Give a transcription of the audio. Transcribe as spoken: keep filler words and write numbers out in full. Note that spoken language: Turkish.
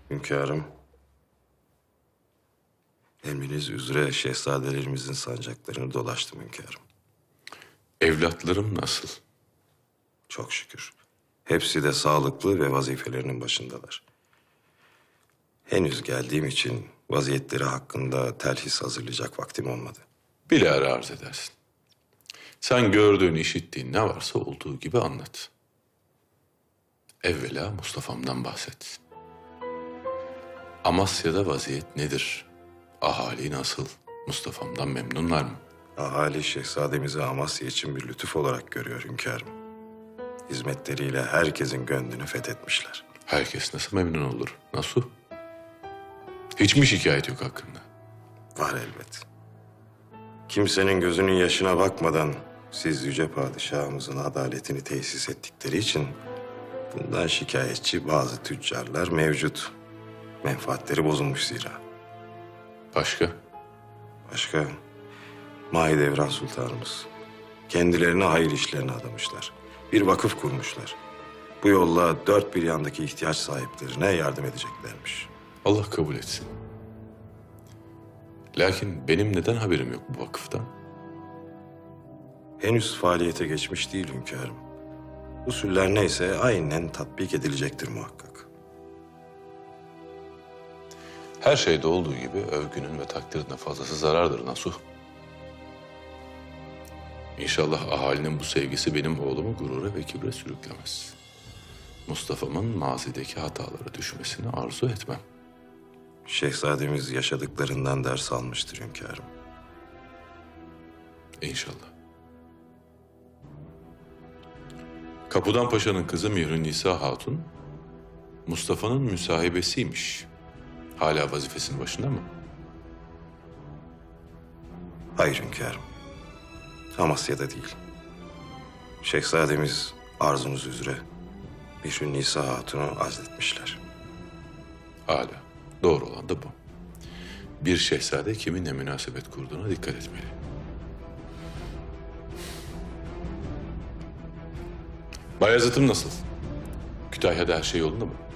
Hünkârım, emriniz üzere şehzadelerimizin sancaklarını dolaştım hünkârım. Evlatlarım nasıl? Çok şükür. Hepsi de sağlıklı ve vazifelerinin başındalar. Henüz geldiğim için vaziyetleri hakkında telhis hazırlayacak vaktim olmadı. Bilahare arz edersin. Sen gördüğün, işittiğin ne varsa olduğu gibi anlat. Evvela Mustafa'mdan bahset. Amasya'da vaziyet nedir? Ahali nasıl? Mustafa'mdan memnunlar mı? Ahali şehzademizi Amasya için bir lütuf olarak görüyor hünkârım. Hizmetleriyle herkesin gönlünü fethetmişler. Herkes nasıl memnun olur? Nasıl? Hiç mi şikayet yok hakkında? Var elbet. Kimsenin gözünün yaşına bakmadan siz yüce padişahımızın adaletini tesis ettikleri için bundan şikayetçi bazı tüccarlar mevcut. Menfaatleri bozulmuş zira. Başka? Başka, Mahidevran Sultanımız. Kendilerine hayır işlerine adamışlar. Bir vakıf kurmuşlar. Bu yolla dört bir yandaki ihtiyaç sahiplerine yardım edeceklermiş. Allah kabul etsin. Lakin benim neden haberim yok bu vakıftan? Henüz faaliyete geçmiş değil hünkârım. Usuller neyse aynen tatbik edilecektir muhakkak. Her şeyde olduğu gibi övgünün ve takdirin de fazlası zarardır Nasuh. İnşallah ahalinin bu sevgisi benim oğlumu gurura ve kibre sürüklemez. Mustafa'mın mazideki hatalara düşmesini arzu etmem. Şehzademiz yaşadıklarından ders almıştır hünkârım. İnşallah. Kapudan Paşa'nın kızı Mihrünisa Hatun, Mustafa'nın müsahibesiymiş. Hala vazifesinin başında mı? Hayır hünkârım. Amasya'da değil. Şehzademiz arzunuz üzere Bişri Nisa Hatun'u azletmişler. Hala. Doğru olan da bu. Bir şehzade kiminle münasebet kurduğuna dikkat etmeli. Bayezid'im nasıl? Kütahya'da her şey yolunda mı?